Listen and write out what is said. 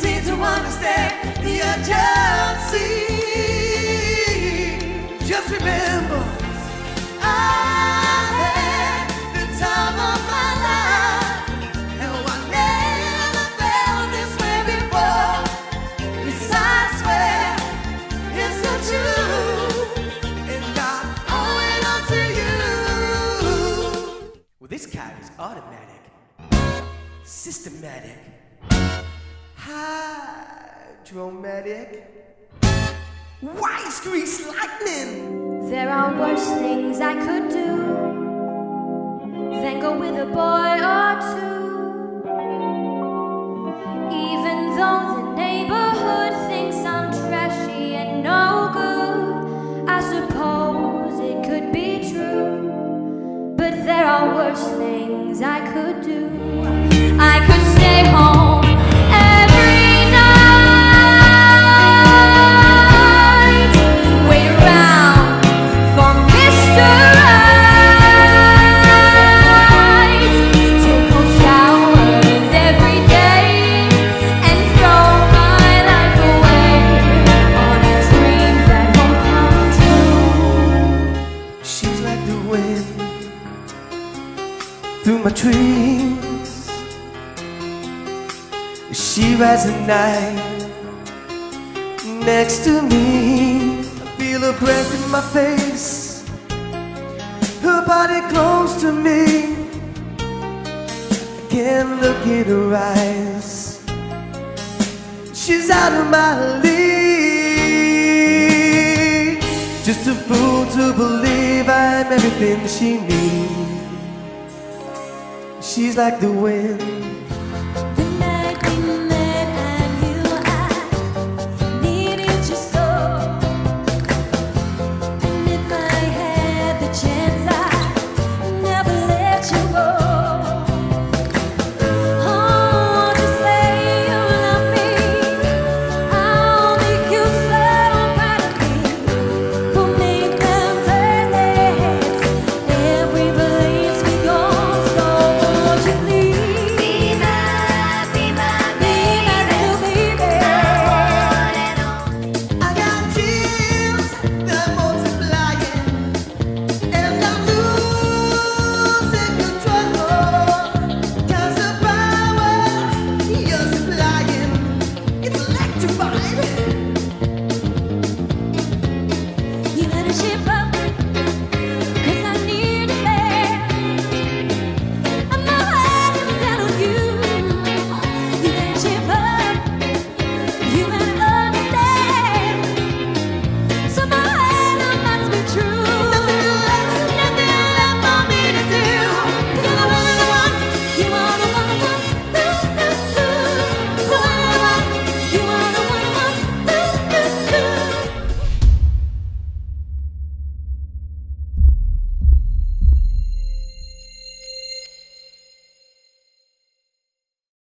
seem to understand the urgency. Just remember, I had the time of my life, and I never felt this way before. Yes, I swear it's the truth, and I owe it all to you. Well, this kind is automatic, systematic, hydromatic, white grease lightning. There are worse things I could do than go with a boy or two. Even though the neighborhood thinks I'm trashy and no good, I suppose it could be true. But there are worse things I could do. I could stay home every night, wait around for Mr. Right, take cold showers every day, and throw my life away on a dream that won't come true. She's like the wind through my dreams. She rides at night next to me. I feel her breath in my face, her body close to me. I can't look in her eyes, she's out of my league. Just a fool to believe I'm everything she needs. She's like the wind